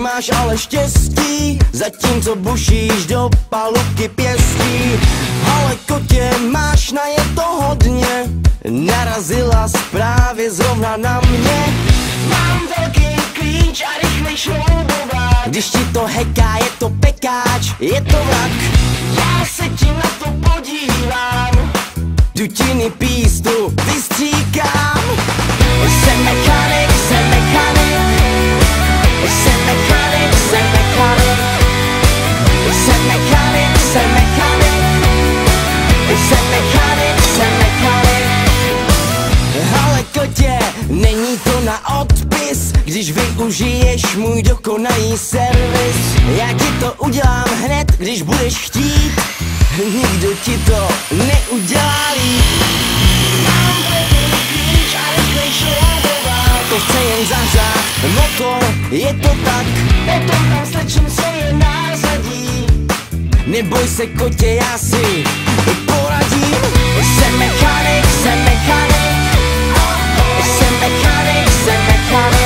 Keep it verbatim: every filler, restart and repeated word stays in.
máš ale štěstí, zatímco bušíš do palubky pěstí. Ale kotě, máš na je to hodně, narazila právě zrovna na mě. Mám velký klíč a rychlej šroubovák, když ti to heká, je to pekáč, je to vrak. Já se ti na to podívám, dutiny pístu vystříkám. Jsem mechanik, jsem mechanik, jsem mechanik, jsem mechanik, jsem mechanik, jsem mechanik, jsem mechanik, jsem mechanik. Ale kotě, není to na odpis, když využiješ můj dokonalý servis. Já ti to udělám hned, když budeš chtít, nikdo ti to neudělá líp. Mám velký klíč a rychlej šroubovák, to chce jen zahřát motor, je to tak. Potom tam slečím svoje názadí, neboj se kotě, já si poradím. Jsem mechanik, jsem mechanik, jsem mechanik, jsem mechanik.